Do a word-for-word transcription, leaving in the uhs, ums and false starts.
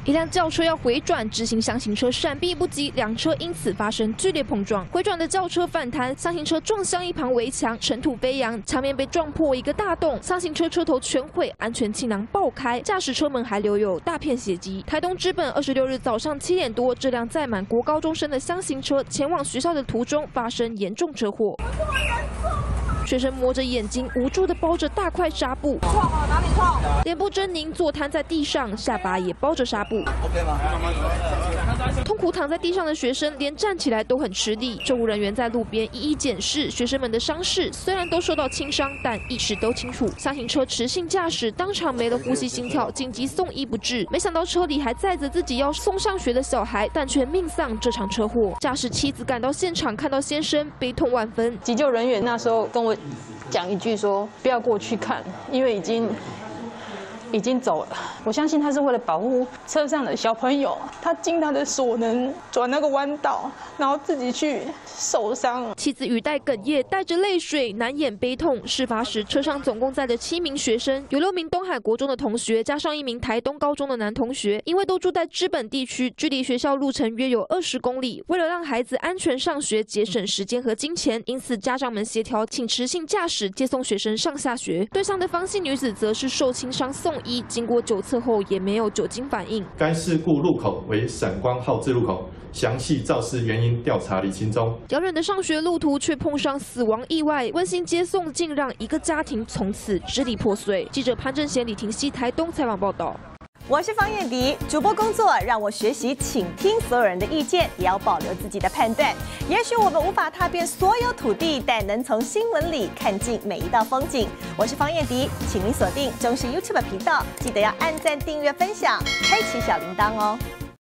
一辆轿车要回转，直行箱型车闪避不及，两车因此发生剧烈碰撞。回转的轿车反弹，箱型车撞向一旁围墙，尘土飞扬，墙面被撞破一个大洞，箱型车车头全毁，安全气囊爆开，驾驶车门还留有大片血迹。台东知本二十六日早上七点多，这辆载满国高中生的箱型车前往学校的途中发生严重车祸。 学生摸着眼睛，无助地包着大块纱布， 痛啊，哪里痛？ 脸部狰狞，坐瘫在地上，下巴也包着纱布。 OK 吗？ 痛苦躺在地上的学生，连站起来都很吃力。救护人员在路边一一检视学生们的伤势，虽然都受到轻伤，但意识都清楚。箱型车持性驾驶，当场没了呼吸、心跳，紧急送医不治。没想到车里还载着自己要送上学的小孩，但却命丧这场车祸。驾驶妻子赶到现场，看到先生，悲痛万分。 急救人员那时候跟我 讲一句说不要过去看，因为已经已经走了。我相信他是为了保护车上的小朋友，他尽他的所能转那个弯道，然后自己去受伤。 妻子语带哽咽，带着泪水，难掩悲痛。事发时，车上总共载着七名学生，有六名东海国中的同学，加上一名台东高中的男同学。因为都住在知本地区，距离学校路程约有二十公里，为了让孩子安全上学，节省时间和金钱，因此家长们协调，请持性驾驶接送学生上下学。对向的方姓女子则是受轻伤送医，经过酒测后也没有酒精反应。 该事故路口为闪光号志路口，详细肇事原因调查厘清中。 遥远的上学路途却碰上死亡意外，温馨接送竟让一个家庭从此支离破碎。记者潘正贤、李婷熙台东采访报道。 我是方燕迪，主播工作让我学习倾听所有人的意见，也要保留自己的判断。也许我们无法踏遍所有土地，但能从新闻里看尽每一道风景。我是方燕迪，请您锁定中视 YouTube 频道，记得要按赞、订阅、分享，开启小铃铛哦。